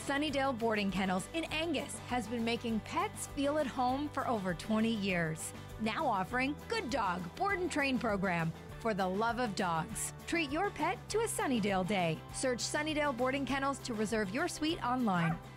Sunnidale Boarding Kennels in Angus has been making pets feel at home for over 20 years. Now offering Good Dog Board and Train program for the love of dogs. Treat your pet to a Sunnidale day. Search Sunnidale Boarding Kennels to reserve your suite online.